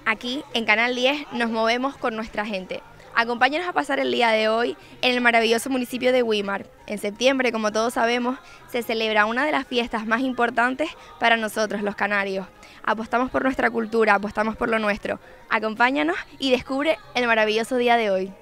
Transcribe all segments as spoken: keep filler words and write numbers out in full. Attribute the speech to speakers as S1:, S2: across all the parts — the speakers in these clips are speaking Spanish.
S1: Aquí, en Canal diez, nos movemos con nuestra gente. Acompáñanos a pasar el día de hoy en el maravilloso municipio de Güímar. En septiembre, como todos sabemos, se celebra una de las fiestas más importantes para nosotros, los canarios. Apostamos por nuestra cultura, apostamos por lo nuestro. Acompáñanos y descubre el maravilloso día de hoy.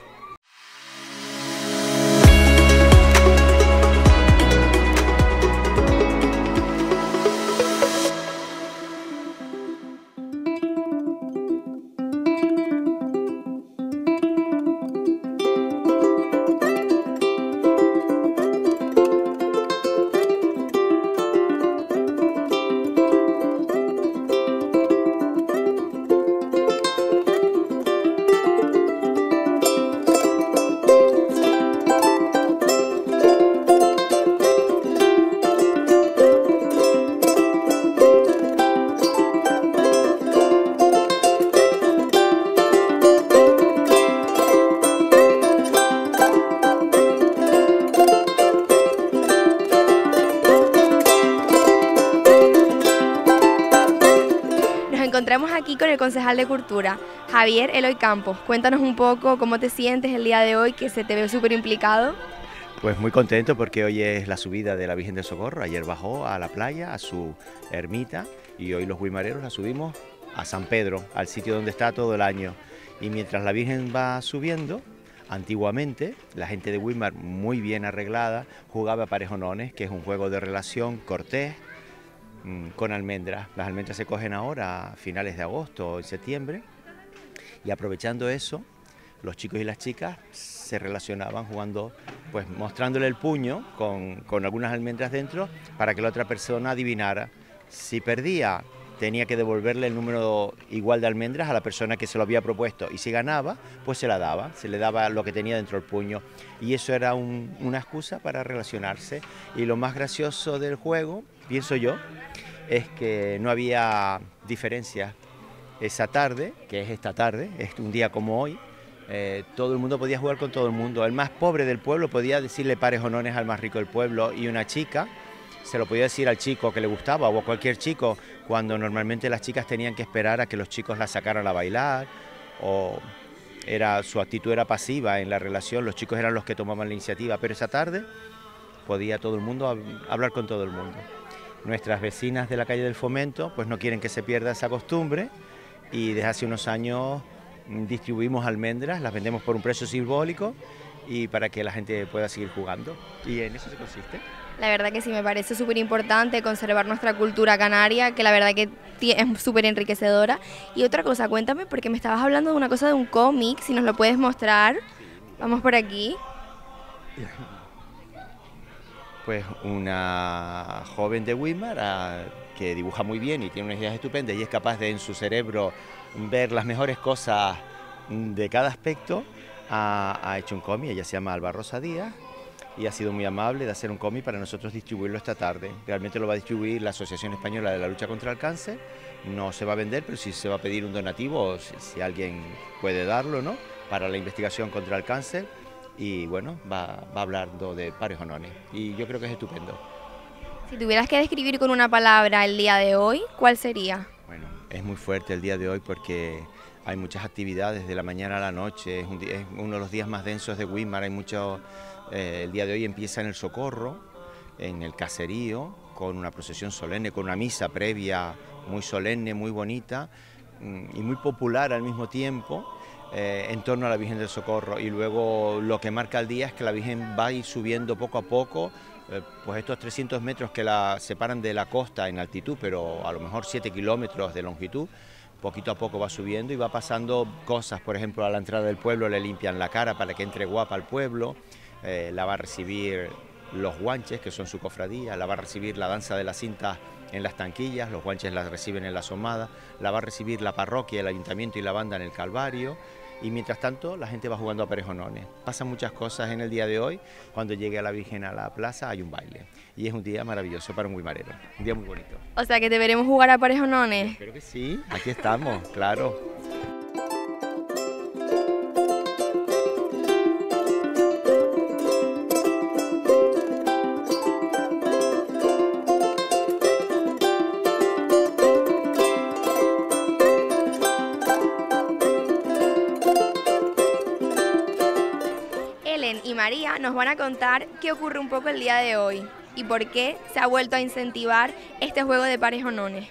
S1: Nos encontramos aquí con el concejal de Cultura, Javier Eloy Campos. Cuéntanos un poco cómo te sientes el día de hoy, que se te ve súper implicado.
S2: Pues muy contento porque hoy es la subida de la Virgen del Socorro. Ayer bajó a la playa, a su ermita, y hoy los guimareros la subimos a San Pedro, al sitio donde está todo el año. Y mientras la Virgen va subiendo, antiguamente la gente de Güímar, muy bien arreglada, jugaba parejonones, que es un juego de relación cortés, con almendras. Las almendras se cogen ahora a finales de agosto o en septiembre, y aprovechando eso, los chicos y las chicas se relacionaban jugando, pues mostrándole el puño con, con algunas almendras dentro para que la otra persona adivinara. Si perdía, tenía que devolverle el número igual de almendras a la persona que se lo había propuesto, y si ganaba, pues se la daba, se le daba lo que tenía dentro del puño, y eso era un, una excusa para relacionarse. Y lo más gracioso del juego, pienso yo, es que no había diferencias. Esa tarde, que es esta tarde, es un día como hoy, eh, todo el mundo podía jugar con todo el mundo. El más pobre del pueblo podía decirle parejonones al más rico del pueblo, y una chica se lo podía decir al chico que le gustaba o a cualquier chico, cuando normalmente las chicas tenían que esperar a que los chicos la sacaran a bailar, o era, su actitud era pasiva en la relación, los chicos eran los que tomaban la iniciativa, pero esa tarde podía todo el mundo hablar con todo el mundo. Nuestras vecinas de la calle del Fomento pues no quieren que se pierda esa costumbre, y desde hace unos años distribuimos almendras, las vendemos por un precio simbólico y para que la gente pueda seguir jugando, y en eso se consiste.
S1: La verdad que sí, me parece súper importante conservar nuestra cultura canaria, que la verdad que es súper enriquecedora. Y otra cosa, cuéntame, porque me estabas hablando de una cosa de un cómic, si nos lo puedes mostrar. Vamos por aquí.
S2: Pues una joven de Güímar a, que dibuja muy bien y tiene unas ideas estupendas y es capaz de en su cerebro ver las mejores cosas de cada aspecto, ha, ha hecho un cómic. Ella se llama Alba Rosa Díaz y ha sido muy amable de hacer un cómic para nosotros distribuirlo esta tarde. Realmente lo va a distribuir la Asociación Española de la Lucha contra el Cáncer. No se va a vender, pero sí se va a pedir un donativo, si, si alguien puede darlo, ¿no?, para la investigación contra el cáncer. Y bueno, va, va hablando de parejonones y yo creo que es estupendo.
S1: Si tuvieras que describir con una palabra el día de hoy, ¿cuál sería?
S2: Bueno, es muy fuerte el día de hoy porque hay muchas actividades de la mañana a la noche, es, un día, es uno de los días más densos de Güímar, hay mucho, eh, el día de hoy empieza en el Socorro, en el caserío, con una procesión solemne, con una misa previa muy solemne, muy bonita y muy popular al mismo tiempo. Eh, en torno a la Virgen del Socorro, y luego lo que marca el día es que la Virgen va a ir subiendo poco a poco, eh, pues estos trescientos metros que la separan de la costa en altitud, pero a lo mejor siete kilómetros de longitud, poquito a poco va subiendo y va pasando cosas. Por ejemplo, a la entrada del pueblo le limpian la cara para que entre guapa al pueblo, eh, la va a recibir los guanches, que son su cofradía, la va a recibir la danza de la cinta en las tanquillas, los guanches la reciben en la asomada, la va a recibir la parroquia, el ayuntamiento y la banda en el Calvario, y mientras tanto la gente va jugando a parejonones. Pasan muchas cosas en el día de hoy. Cuando llegue a la Virgen a la plaza hay un baile, y es un día maravilloso para un guimarero, un día muy bonito.
S1: O sea que deberemos jugar a parejonones.
S2: Espero que sí, aquí estamos, claro.
S1: María nos van a contar qué ocurre un poco el día de hoy y por qué se ha vuelto a incentivar este juego de pares o nones.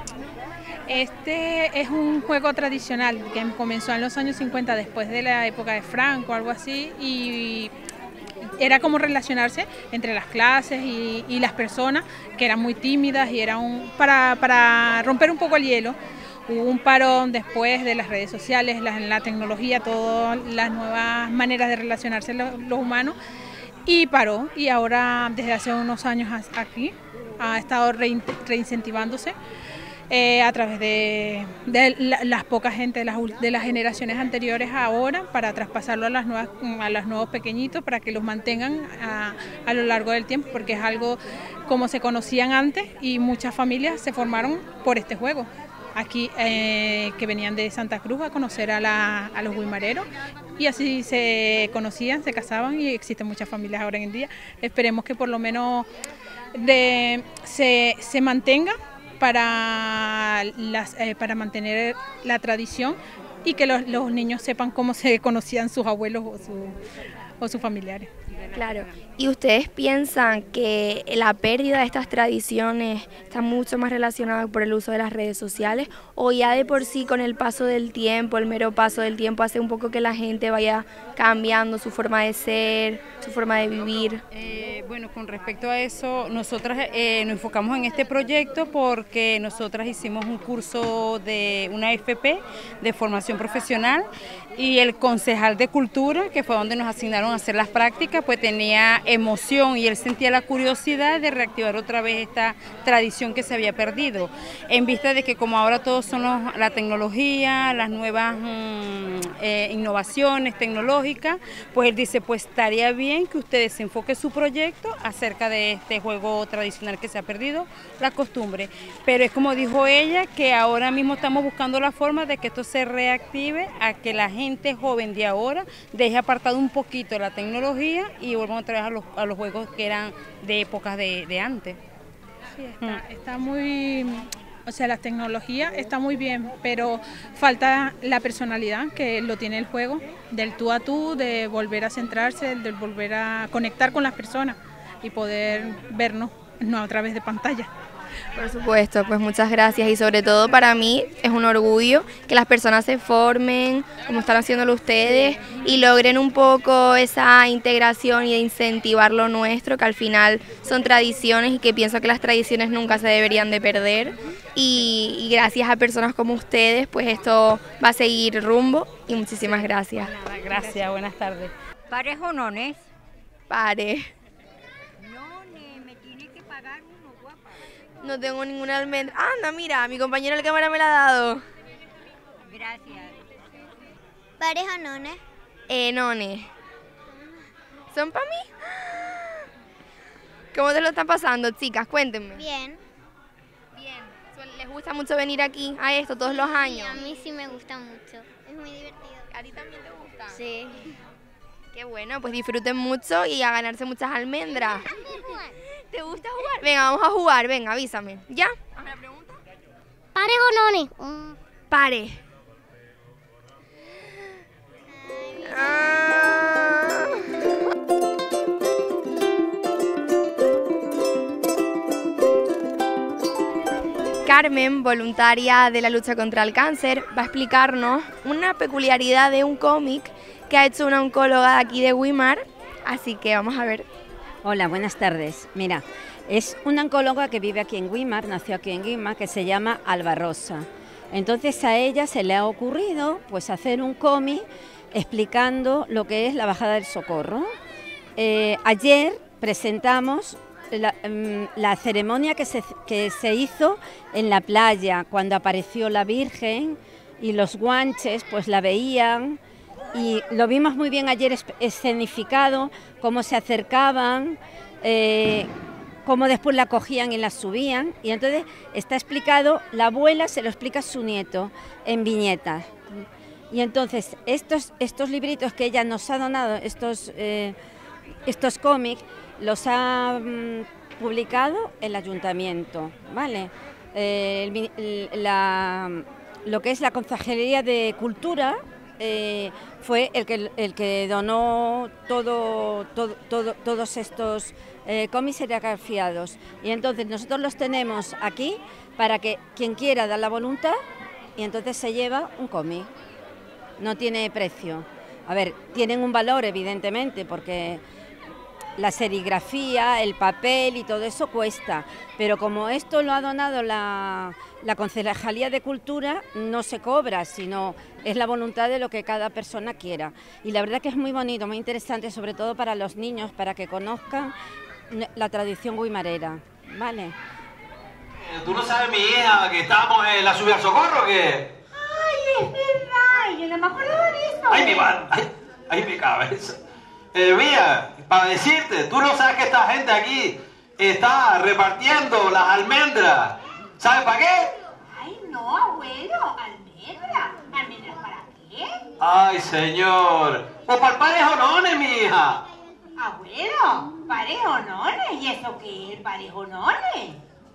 S3: Este es un juego tradicional que comenzó en los años cincuenta, después de la época de Franco o algo así, y era como relacionarse entre las clases y, y las personas que eran muy tímidas, y era un para, para romper un poco el hielo. Hubo un parón después de las redes sociales, la, la tecnología, todas las nuevas maneras de relacionarse los, los humanos, y paró, y ahora desde hace unos años aquí ha estado reincentivándose. Eh, a través de, de la, las pocas gente de las, de las generaciones anteriores ahora, para traspasarlo a las nuevas, a los nuevos pequeñitos, para que los mantengan a, a lo largo del tiempo, porque es algo como se conocían antes, y muchas familias se formaron por este juego. Aquí eh, que venían de Santa Cruz a conocer a, la, a los guimareros, y así se conocían, se casaban, y existen muchas familias ahora en día. Esperemos que por lo menos de, se, se mantenga para, las, eh, para mantener la tradición, y que los, los niños sepan cómo se conocían sus abuelos o, su, o sus familiares.
S1: Claro, ¿y ustedes piensan que la pérdida de estas tradiciones está mucho más relacionada por el uso de las redes sociales, o ya de por sí con el paso del tiempo, el mero paso del tiempo hace un poco que la gente vaya cambiando su forma de ser, su forma de vivir?
S4: Eh, bueno, con respecto a eso, nosotras eh, nos enfocamos en este proyecto porque nosotras hicimos un curso de una F P de formación profesional, y el concejal de cultura, que fue donde nos asignaron a hacer las prácticas, pues tenía emoción, y él sentía la curiosidad de reactivar otra vez esta tradición que se había perdido, en vista de que como ahora todos son los, la tecnología, las nuevas mmm, eh, innovaciones tecnológicas, pues él dice, pues estaría bien que ustedes se enfoquen su proyecto acerca de este juego tradicional que se ha perdido, la costumbre. Pero es como dijo ella, que ahora mismo estamos buscando la forma de que esto se reactive, a que la gente joven de ahora deje apartado un poquito la tecnología y vuelvan otra vez a los, a los juegos que eran de épocas de, de antes.
S3: Sí, está, está muy, o sea, la tecnología está muy bien, pero falta la personalidad que lo tiene el juego, del tú a tú, de volver a centrarse, de volver a conectar con las personas y poder vernos, no a través de pantalla.
S1: Por supuesto, pues muchas gracias, y sobre todo para mí es un orgullo que las personas se formen, como están haciéndolo ustedes, y logren un poco esa integración y de incentivar lo nuestro, que al final son tradiciones, y que pienso que las tradiciones nunca se deberían de perder, y, y gracias a personas como ustedes, pues esto va a seguir rumbo, y muchísimas gracias.
S4: Gracias, buenas tardes.
S5: ¿Pares o nones?
S1: Pare.
S5: Nones, me tiene que pagar uno, guapa.
S1: No tengo ninguna almendra. Anda, mira, mi compañero de cámara me la ha dado.
S5: Gracias.
S6: ¿Pares o nones?
S1: Eh, nones. ¿Son para mí? ¿Cómo te lo están pasando, chicas? Cuéntenme.
S6: Bien.
S1: Bien. ¿Les gusta mucho venir aquí a esto todos los años?
S6: Sí, a mí sí me gusta mucho. Es muy divertido.
S1: ¿A ti también te gusta?
S6: Sí.
S1: Qué bueno, pues disfruten mucho y a ganarse muchas almendras. ¿Te gusta jugar? Venga, vamos a jugar, venga, avísame. ¿Ya? ¿Hazme la pregunta?
S6: ¿Pares o nones? Mm.
S1: Pare. Ah. Carmen, voluntaria de la lucha contra el cáncer, va a explicarnos una peculiaridad de un cómic que ha hecho una oncóloga de aquí de Weimar, así que vamos a ver.
S5: Hola, buenas tardes. Mira, es una oncóloga que vive aquí en Weimar, nació aquí en Weimar, que se llama Alba Rosa. Entonces a ella se le ha ocurrido pues hacer un cómic explicando lo que es la bajada del Socorro. Eh, ayer presentamos la, la ceremonia que se, que se hizo en la playa, cuando apareció la Virgen, y los guanches pues la veían, y lo vimos muy bien ayer escenificado, cómo se acercaban, eh, cómo después la cogían y la subían, y entonces está explicado, la abuela se lo explica a su nieto en viñetas. Y entonces estos, estos libritos que ella nos ha donado, estos, eh, estos cómics, los ha mm, publicado el ayuntamiento, ¿vale? Eh, el, la, lo que es la Concejalía de Cultura eh, fue el que, el que donó todo, todo, todo, todos estos eh, cómics serigrafiados. Y entonces nosotros los tenemos aquí para que quien quiera dar la voluntad y entonces se lleva un cómic. No tiene precio. A ver, tienen un valor evidentemente porque la serigrafía, el papel y todo eso cuesta, pero como esto lo ha donado la, la Concejalía de Cultura, no se cobra, sino es la voluntad de lo que cada persona quiera. Y la verdad que es muy bonito, muy interesante, sobre todo para los niños, para que conozcan la tradición guimarera, ¿vale?
S7: ¿Tú no sabes, mi hija, que estábamos en la subida al Socorro o qué?
S8: ¡Ay, es verdad! Yo no me acordaba de eso.
S7: ¡Ay, mi madre! ¡Ay, ay mi cabeza! Eh, mira, para decirte, tú no sabes que esta gente aquí está repartiendo las almendras. ¿Sabes para qué?
S8: Ay, no, abuelo, almendras. ¿Almendras para qué?
S7: Ay, señor. Pues para el parejonones, mi hija.
S8: Abuelo, parejonones. ¿Y eso qué es el parejonones?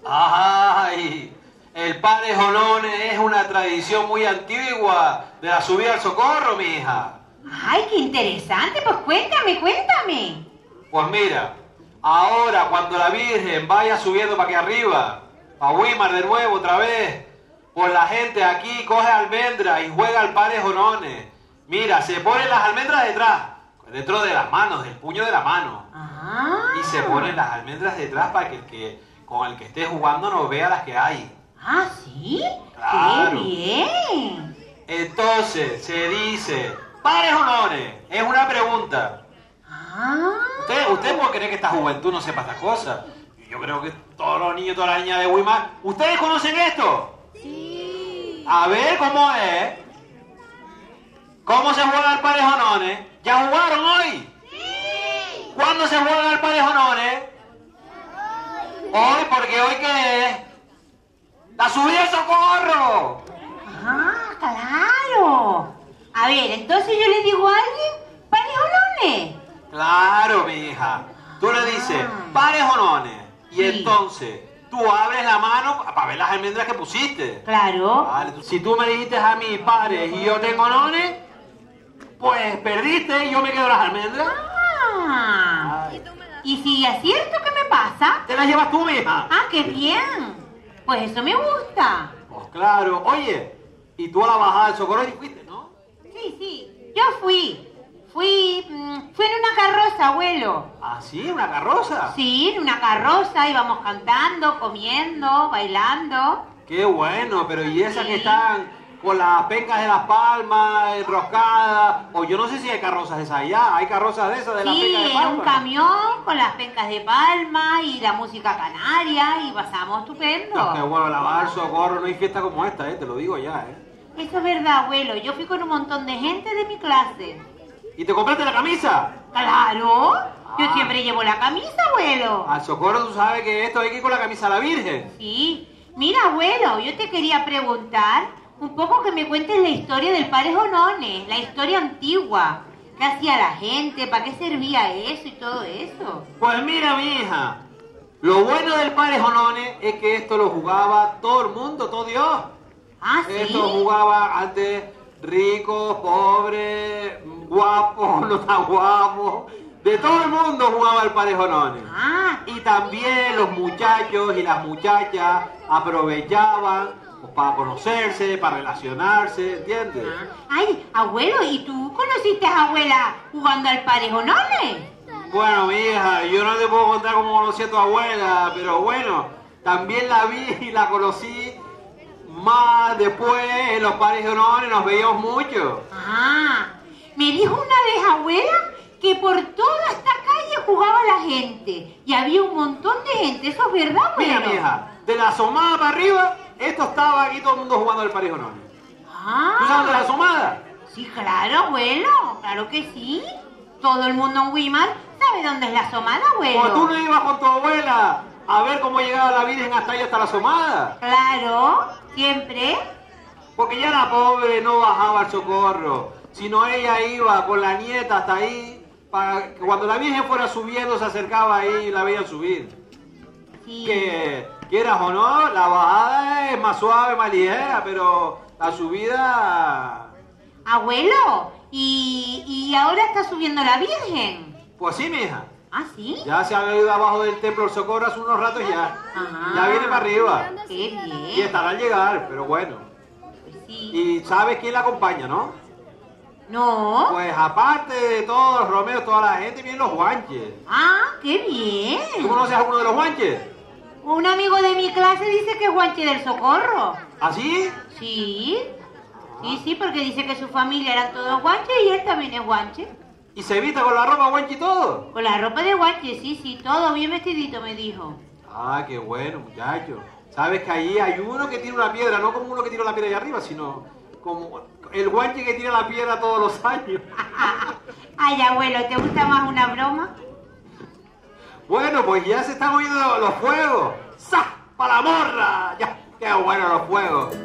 S7: Ay, el parejonones es una tradición muy antigua de la subida al Socorro, mi hija.
S8: Ay, qué interesante. Pues cuéntame, cuéntame.
S7: Pues mira, ahora cuando la Virgen vaya subiendo para aquí arriba, a Guimar de nuevo otra vez, pues la gente aquí coge almendras y juega al parejonones. Mira, se ponen las almendras detrás, dentro de las manos, del puño de la mano.
S8: Ah.
S7: Y se ponen las almendras detrás para que el que con el que esté jugando no vea las que hay.
S8: Ah, ¿sí?
S7: Claro.
S8: ¡Qué bien!
S7: Entonces se dice, parejonones, es una pregunta.
S8: Ah.
S7: ¿Usted, ¿Usted puede creer que esta juventud no sepa estas cosas? Yo creo que todos los niños, todas las niñas de Guimar, ¿ustedes conocen esto?
S8: Sí.
S7: A ver, ¿cómo es? ¿Cómo se juega al parejonones? ¿Ya jugaron hoy?
S8: Sí.
S7: ¿Cuándo se juega al parejonones? Hoy, porque hoy ¿qué es? ¡La subida al Socorro!
S8: Ah, claro. A ver, entonces yo le digo a alguien, parejonones.
S7: Claro, mi hija. Tú le dices, parejonones. Y
S8: Sí.
S7: entonces, tú abres la mano para ver las almendras que pusiste.
S8: Claro.
S7: Vale, tú- si tú me dijiste a mí pares y yo tengo nones, pues perdiste y yo me quedo las almendras.
S8: Ah.
S7: Ay.
S8: ¿Y si acierto, qué me pasa?
S7: Te las llevas tú, mi hija.
S8: Ah, qué bien. Pues eso me gusta.
S7: Pues claro. Oye, y tú a la bajada del Socorro y fuiste, ¿no?
S8: Sí, sí. Yo fui. Fui, mm, fui en una carroza, abuelo.
S7: ¿Ah, sí? ¿Una carroza?
S8: Sí, en una carroza íbamos cantando, comiendo, bailando.
S7: Qué bueno, pero ¿y esas
S8: Sí.
S7: que están con las pencas de las palmas enroscadas? O yo no sé si hay carrozas de esas allá. ¿Hay carrozas de esas de las
S8: Sí,
S7: pencas de
S8: era
S7: palmas?
S8: un camión con las pencas de palma y la música canaria y pasamos estupendo.
S7: No, que bueno, la baja del Socorro no hay fiesta como esta, eh, te lo digo ya, eh.
S8: Eso es verdad, abuelo. Yo fui con un montón de gente de mi clase.
S7: ¿Y te compraste la camisa?
S8: Claro. Yo
S7: Ah.
S8: siempre llevo la camisa, abuelo.
S7: Al Socorro tú sabes que esto hay que ir con la camisa a la Virgen.
S8: Sí. Mira, abuelo, yo te quería preguntar un poco que me cuentes la historia del parejonones, la historia antigua. ¿Qué hacía la gente? ¿Para qué servía eso y todo eso?
S7: Pues mira, mi hija, lo bueno del parejonones es que esto lo jugaba todo el mundo, todo Dios.
S8: Ah, ¿sí?
S7: Esto jugaba antes ricos, pobres, guapos, no tan guapos. De todo el mundo jugaba el parejonones.
S8: Ah,
S7: Y también los muchachos y las muchachas aprovechaban pues, para conocerse, para relacionarse, ¿entiendes?
S8: ay, abuelo, ¿y tú conociste a abuela jugando al parejonones?
S7: Bueno, mi hija, yo no te puedo contar cómo conocí a tu abuela, pero bueno, también la vi y la conocí más después en los parejonones, nos veíamos mucho.
S8: Ah, me dijo una vez abuela que por toda esta calle jugaba la gente y había un montón de gente, ¿eso es verdad, abuelo?
S7: Mira, mi hija, de la asomada para arriba, esto estaba aquí todo el mundo jugando al parejonones.
S8: Ah,
S7: ¿Tú sabes de la asomada?
S8: sí, claro, abuelo, claro que sí. Todo el mundo en Guimar sabe dónde es la asomada, abuelo.
S7: Pues tú no ibas con tu abuela a ver cómo llegaba la Virgen hasta allá, hasta la asomada.
S8: Claro, siempre.
S7: Porque ya la pobre no bajaba al Socorro, sino ella iba con la nieta hasta ahí, para que cuando la Virgen fuera subiendo se acercaba ahí y la veían subir.
S8: Sí.
S7: Que quieras o no, la bajada es más suave, más ligera, pero la subida
S8: Abuelo, ¿y, y ahora está subiendo la Virgen?
S7: Pues sí, mija.
S8: ¿Ah, sí?
S7: Ya se ha ido abajo del templo del Socorro hace unos ratos ya.
S8: Ajá.
S7: Ya viene para arriba.
S8: Qué bien.
S7: Y estará al llegar, pero bueno.
S8: Pues sí.
S7: ¿Y sabes quién la acompaña, no?
S8: No.
S7: Pues aparte de todos los romeros, toda la gente, vienen los guanches.
S8: Ah, qué bien.
S7: ¿Tú conoces a alguno de los guanches?
S8: Un amigo de mi clase dice que es guanche del Socorro.
S7: ¿Así?
S8: Sí. Sí, sí, porque dice que su familia eran todos guanches y él también es guanche.
S7: ¿Y se viste con la ropa guanche y todo?
S8: Con la ropa de guanche, sí, sí, todo bien vestidito, me dijo.
S7: Ah, qué bueno, muchacho. Sabes que allí hay uno que tira una piedra, no como uno que tira la piedra allá arriba, sino como el guanche que tira la piedra todos los años.
S8: Ay, abuelo, ¿te gusta más una broma?
S7: Bueno, pues ya se están oyendo los fuegos. ¡Sa! ¡Para la morra! ¡Ya! ¡Qué bueno los fuegos!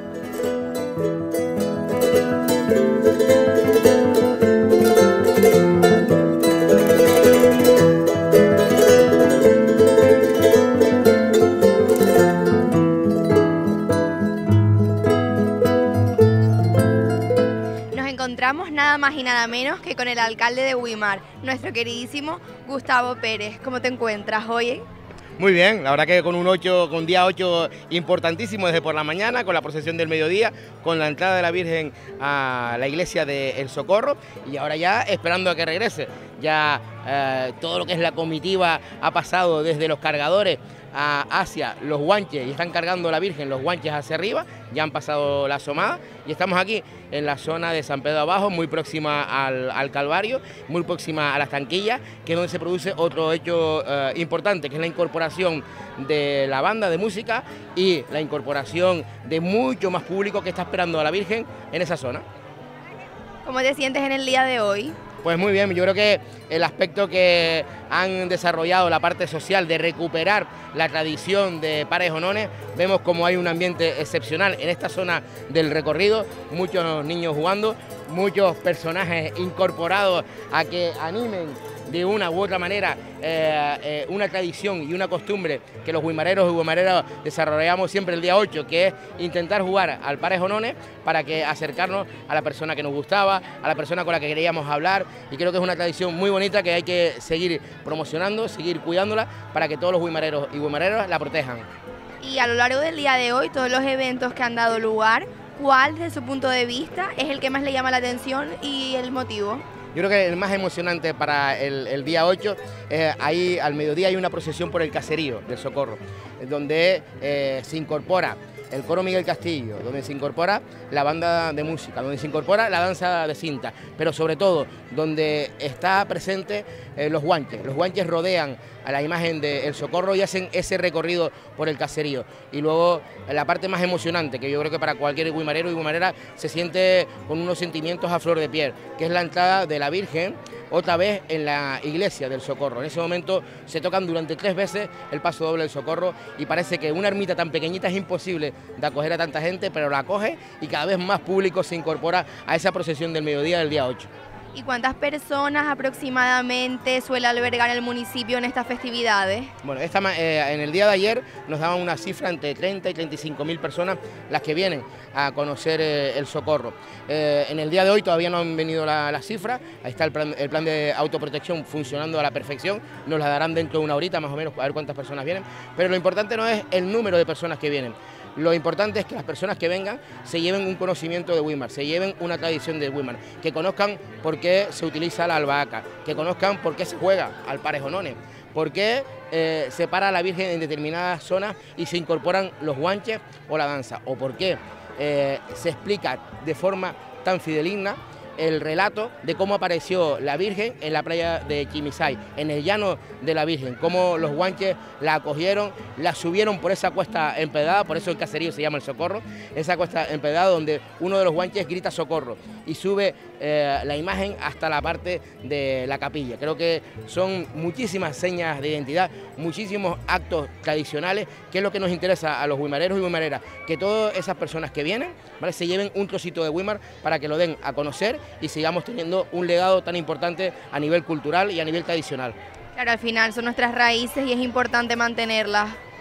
S1: Nos encontramos nada más y nada menos que con el alcalde de Güímar, nuestro queridísimo Gustavo Pérez. ¿Cómo te encuentras hoy?
S9: Muy bien, la verdad que con un ocho, con día ocho importantísimo desde por la mañana, con la procesión del mediodía, con la entrada de la Virgen a la iglesia de El Socorro y ahora ya esperando a que regrese. Ya eh, todo lo que es la comitiva ha pasado desde los cargadores a, hacia los guanches y están cargando la Virgen los guanches hacia arriba, ya han pasado la asomada y estamos aquí en la zona de San Pedro Abajo, muy próxima al, al Calvario, muy próxima a las Tanquillas, que es donde se produce otro hecho eh, importante, que es la incorporación de la banda de música y la incorporación de mucho más público que está esperando a la Virgen en esa zona.
S1: ¿Cómo te sientes en el día de hoy?
S9: Pues muy bien, yo creo que el aspecto que han desarrollado la parte social de recuperar la tradición de Pares Honones, vemos como hay un ambiente excepcional en esta zona del recorrido, muchos niños jugando, muchos personajes incorporados a que animen de una u otra manera eh, eh, una tradición y una costumbre que los guimareros y guimareras desarrollamos siempre el día ocho, que es intentar jugar al Pares Honones para que acercarnos a la persona que nos gustaba, a la persona con la que queríamos hablar, y creo que es una tradición muy bonita que hay que seguir promocionando, seguir cuidándola para que todos los guimareros y guimareras la protejan.
S1: Y a lo largo del día de hoy, todos los eventos que han dado lugar, ¿cuál desde su punto de vista es el que más le llama la atención y el motivo?
S9: Yo creo que el más emocionante para el, el día ocho, eh, ahí al mediodía hay una procesión por el caserío del Socorro, donde eh, se incorpora el coro Miguel Castillo, donde se incorpora la banda de música, donde se incorpora la danza de cinta, pero sobre todo donde está presente eh, los guanches. Los guanches rodean a la imagen del Socorro y hacen ese recorrido por el caserío. Y luego la parte más emocionante, que yo creo que para cualquier guimarero y guimarera se siente con unos sentimientos a flor de piel, que es la entrada de la Virgen otra vez en la iglesia del Socorro. En ese momento se tocan durante tres veces el paso doble del Socorro y parece que una ermita tan pequeñita es imposible de acoger a tanta gente, pero la acoge y cada vez más público se incorpora a esa procesión del mediodía del día ocho.
S1: ¿Y cuántas personas aproximadamente suele albergar el municipio en estas festividades?
S9: Bueno, esta, eh, en el día de ayer nos daban una cifra entre treinta y treinta y cinco mil personas las que vienen a conocer eh, el Socorro. Eh, en el día de hoy todavía no han venido las la cifras, ahí está el plan, el plan de autoprotección funcionando a la perfección, nos la darán dentro de una horita más o menos a ver cuántas personas vienen, pero lo importante no es el número de personas que vienen. Lo importante es que las personas que vengan se lleven un conocimiento de Güímar, se lleven una tradición de Güímar, que conozcan por qué se utiliza la albahaca, que conozcan por qué se juega al Pares Honones, por qué eh, se para a la Virgen en determinadas zonas y se incorporan los guanches o la danza, o por qué eh, se explica de forma tan fideligna el relato de cómo apareció la Virgen en la playa de Chimisay, en el llano de la Virgen, cómo los guanches la acogieron, la subieron por esa cuesta empedrada, por eso el caserío se llama El Socorro, esa cuesta empedrada donde uno de los guanches grita socorro y sube eh, la imagen hasta la parte de la capilla. Creo que son muchísimas señas de identidad, muchísimos actos tradicionales, que es lo que nos interesa a los guimareros y guimareras, que todas esas personas que vienen, ¿vale?, se lleven un trocito de Güímar para que lo den a conocer y sigamos teniendo un legado tan importante a nivel cultural y a nivel tradicional.
S1: Claro, al final son nuestras raíces y es importante mantenerlas.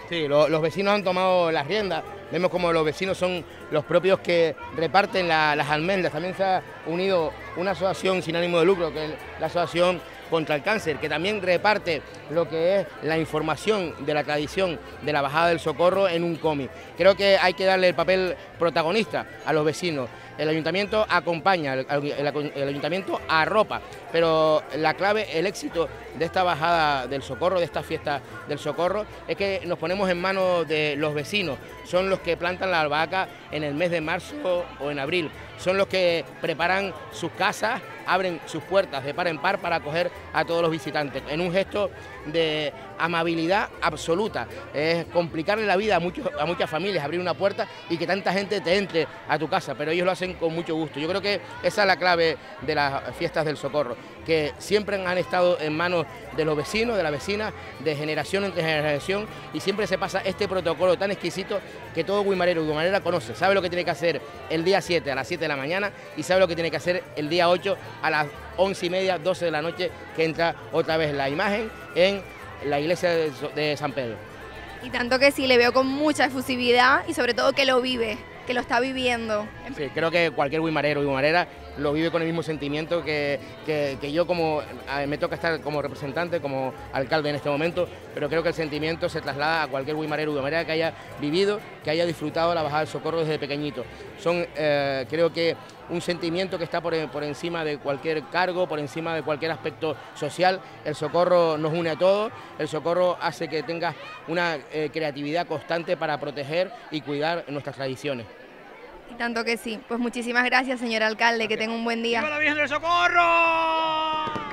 S9: Sí, lo, los vecinos han tomado las riendas. Vemos como los vecinos son los propios que reparten la, las almendras. También se ha unido una asociación sin ánimo de lucro, que es la Asociación contra el Cáncer, que también reparte lo que es la información de la tradición de la Bajada del Socorro en un cómic. Creo que hay que darle el papel protagonista a los vecinos. El ayuntamiento acompaña, el, el, el ayuntamiento arropa, pero la clave, el éxito de esta Bajada del Socorro, de esta fiesta del Socorro, es que nos ponemos en manos de los vecinos. Son los que plantan la albahaca en el mes de marzo o en abril. Son los que preparan sus casas, abren sus puertas de par en par para acoger a todos los visitantes, en un gesto de amabilidad absoluta. Es complicarle la vida a, muchos, a muchas familias, abrir una puerta y que tanta gente te entre a tu casa, pero ellos lo hacen con mucho gusto. Yo creo que esa es la clave de las fiestas del Socorro, que siempre han estado en manos de los vecinos, de las vecinas, de generación en generación, y siempre se pasa este protocolo tan exquisito que todo guimarero y guimarera conoce, sabe lo que tiene que hacer el día siete a las siete de la mañana y sabe lo que tiene que hacer el día ocho a las once y media, doce de la noche, que entra otra vez la imagen en la iglesia de San Pedro.
S1: Y tanto que sí, le veo con mucha efusividad y sobre todo que lo vive, que lo está viviendo.
S9: Sí, creo que cualquier guimarero y guimarera lo vive con el mismo sentimiento que, que, que yo, como me toca estar como representante, como alcalde en este momento, pero creo que el sentimiento se traslada a cualquier guimarero y guimarera que haya vivido, que haya disfrutado la Bajada del Socorro desde pequeñito. Son, eh, creo que, un sentimiento que está por, por encima de cualquier cargo, por encima de cualquier aspecto social. El Socorro nos une a todos, el Socorro hace que tengas una eh, creatividad constante para proteger y cuidar nuestras tradiciones.
S1: Y tanto que sí. Pues muchísimas gracias, señor alcalde, okay. Que tenga un buen día.
S10: ¡Viva la Virgen del Socorro!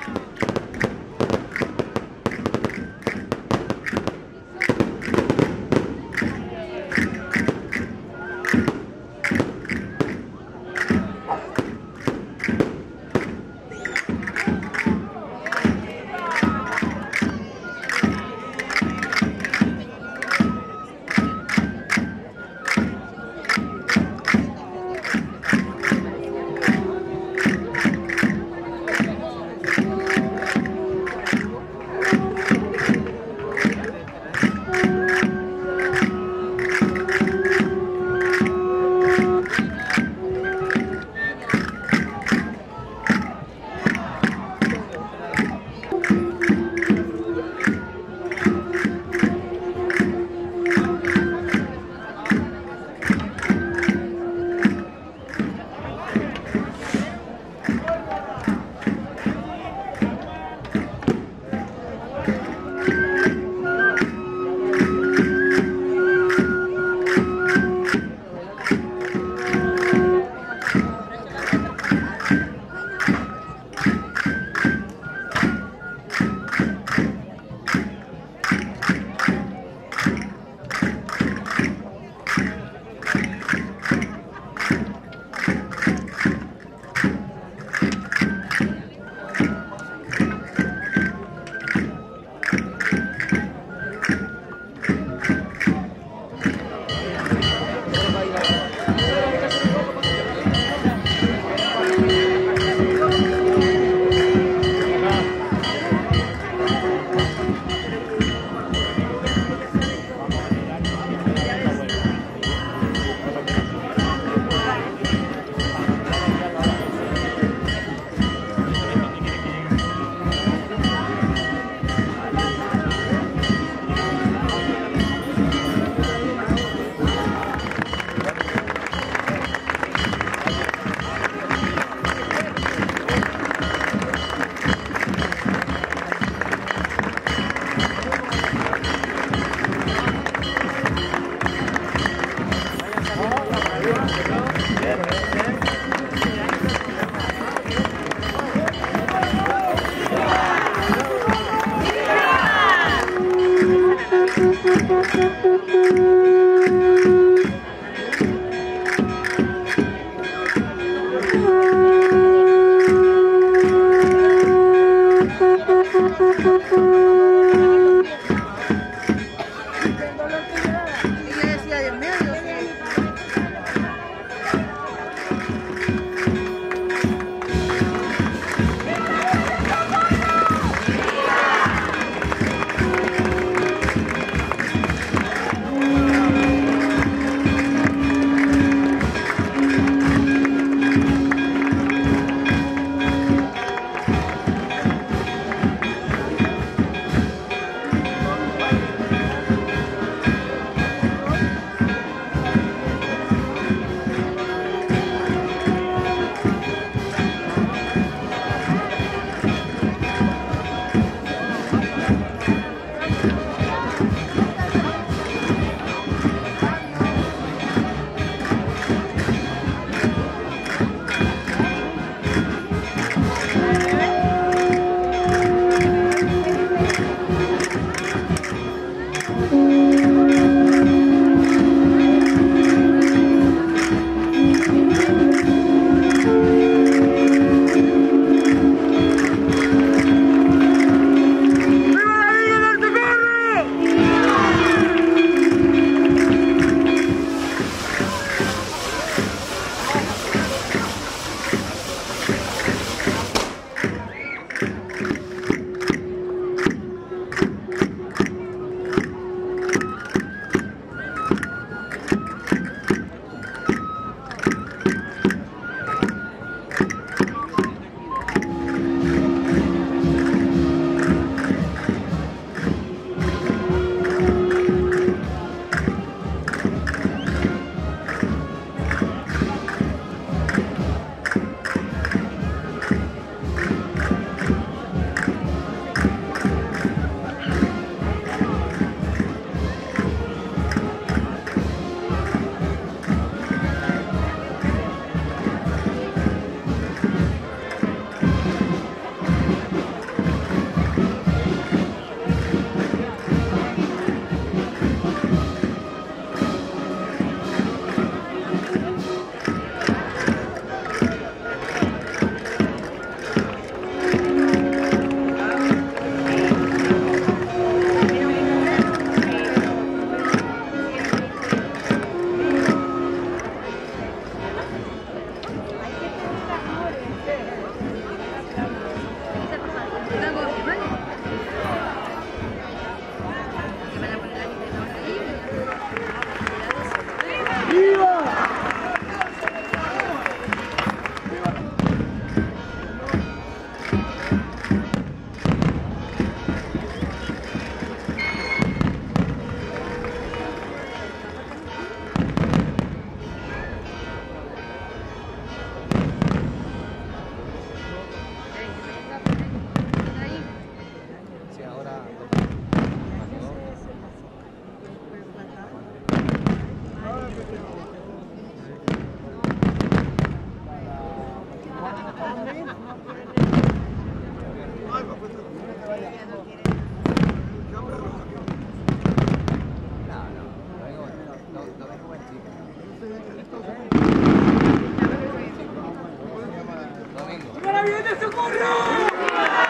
S10: ¡Viva la Virgen del Socorro!